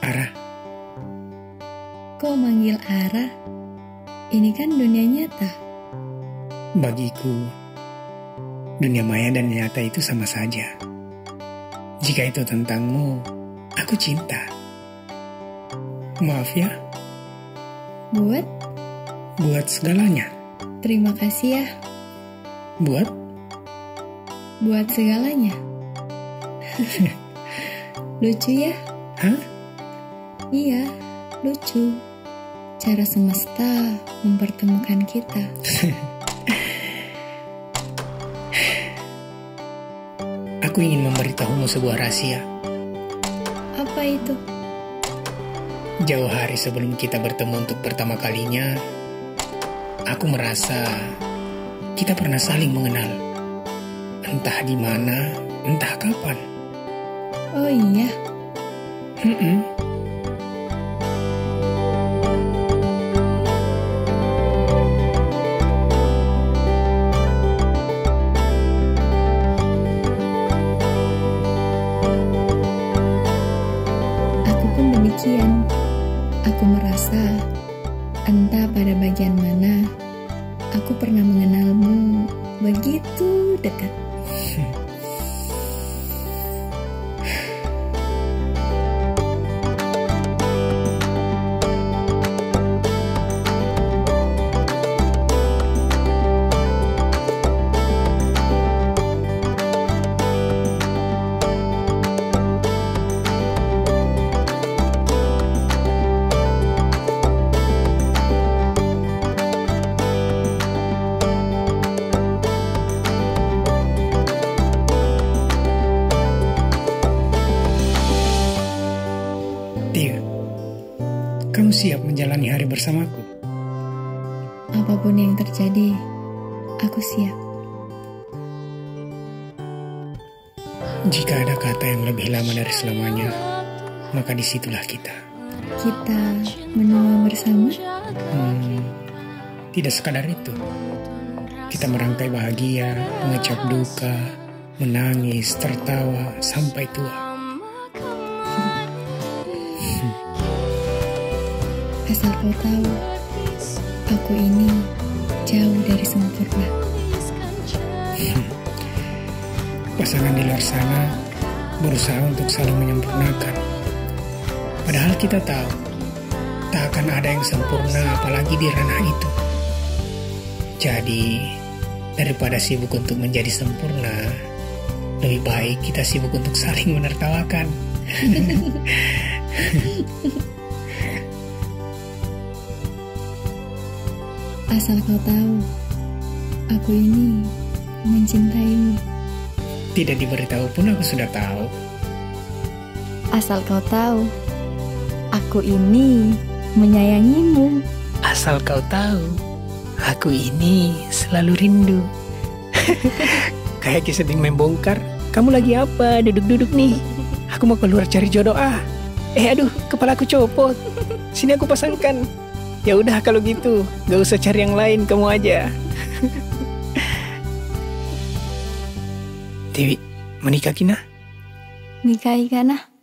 Ara. Kok manggil Ara? Ini kan dunia nyata. Bagiku, dunia maya dan nyata itu sama saja. Jika itu tentangmu, aku cinta. Maaf ya. Buat segalanya. Terima kasih ya. Buat segalanya. Lucu ya? Hah? Iya, lucu. Cara semesta mempertemukan kita. Aku ingin memberitahumu sebuah rahasia. Apa itu? Jauh hari sebelum kita bertemu untuk pertama kalinya, aku merasa kita pernah saling mengenal. Entah di mana, entah kapan. Oh iya? Aku pun demikian. Aku merasa entah pada bagian mana aku pernah mengenalmu begitu dekat. Tia, kamu siap menjalani hari bersamaku? Apapun yang terjadi, aku siap. Jika ada kata yang lebih lama dari selamanya, maka disitulah kita. Kita menua bersama? Tidak sekadar itu. Kita merangkai bahagia, mengecap duka, menangis, tertawa, sampai tua. Asal kau tahu, aku ini jauh dari sempurna. Pasangan di luar sana berusaha untuk saling menyempurnakan. Padahal kita tahu, tak akan ada yang sempurna apalagi di ranah itu. Jadi, daripada sibuk untuk menjadi sempurna, lebih baik kita sibuk untuk saling menertawakan. Asal kau tahu, aku ini mencintaimu. Tidak diberitahu pun aku sudah tahu. Asal kau tahu, aku ini menyayangimu. Asal kau tahu, aku ini selalu rindu. Kayak kisah sedang membongkar. Kamu lagi apa? Duduk-duduk nih. Aku mau keluar cari jodoh aduh, kepala aku copot. Sini aku pasangkan. Ya udah kalau gitu, gak usah cari yang lain, kamu aja. Dewi, menikah kina? Nikahi kana?